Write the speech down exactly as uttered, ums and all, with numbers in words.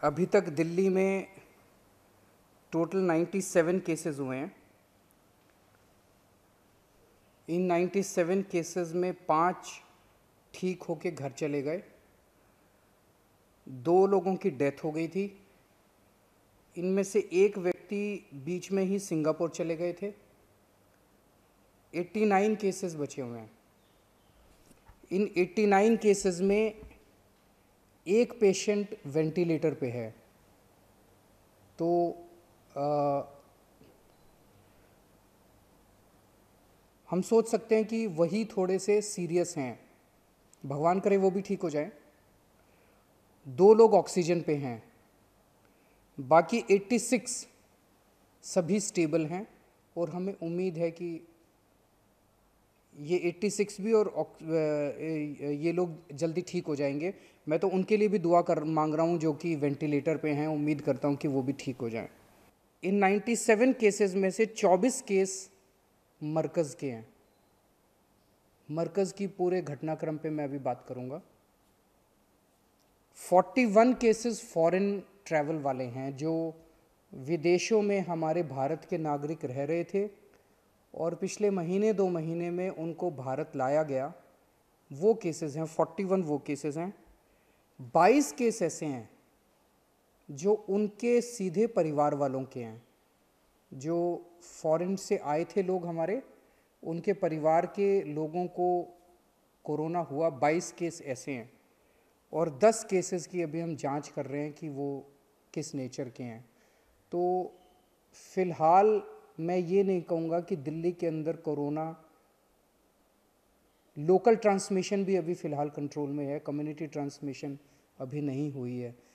अभी तक दिल्ली में टोटल सत्तानवे केसेस हुए हैं। इन सत्तानवे केसेस में पाँच ठीक होके घर चले गए, दो लोगों की डेथ हो गई थी। इनमें से एक व्यक्ति बीच में ही सिंगापुर चले गए थे। नवासी केसेस बचे हुए हैं। इन नवासी केसेस में एक पेशेंट वेंटिलेटर पे है। तो आ, हम सोच सकते हैं कि वही थोड़े से सीरियस हैं, भगवान करे वो भी ठीक हो जाए। दो लोग ऑक्सीजन पे हैं, बाकी छियासी सभी स्टेबल हैं और हमें उम्मीद है कि ये छियासी भी और ये लोग जल्दी ठीक हो जाएंगे। मैं तो उनके लिए भी दुआ कर मांग रहा हूँ जो कि वेंटिलेटर पे हैं। उम्मीद करता हूँ कि वो भी ठीक हो जाएं। इन सत्तानवे केसेस में से चौबीस केस मरकज़ के हैं। मरकज़ की पूरे घटनाक्रम पे मैं अभी बात करूँगा। इकतालीस केसेस फॉरेन ट्रैवल वाले हैं, जो विदेशों में हमारे भारत के नागरिक रह रहे थे और पिछले महीने दो महीने में उनको भारत लाया गया। वो केसेस हैं, इकतालीस वो केसेस हैं। बाईस केस ऐसे हैं जो उनके सीधे परिवार वालों के हैं, जो फॉरेन से आए थे लोग हमारे, उनके परिवार के लोगों को कोरोना हुआ। बाईस केस ऐसे हैं और दस केसेस की अभी हम जांच कर रहे हैं कि वो किस नेचर के हैं। तो फिलहाल मैं ये नहीं कहूँगा कि दिल्ली के अंदर कोरोना लोकल ट्रांसमिशन भी अभी फ़िलहाल कंट्रोल में है, कम्युनिटी ट्रांसमिशन अभी नहीं हुई है।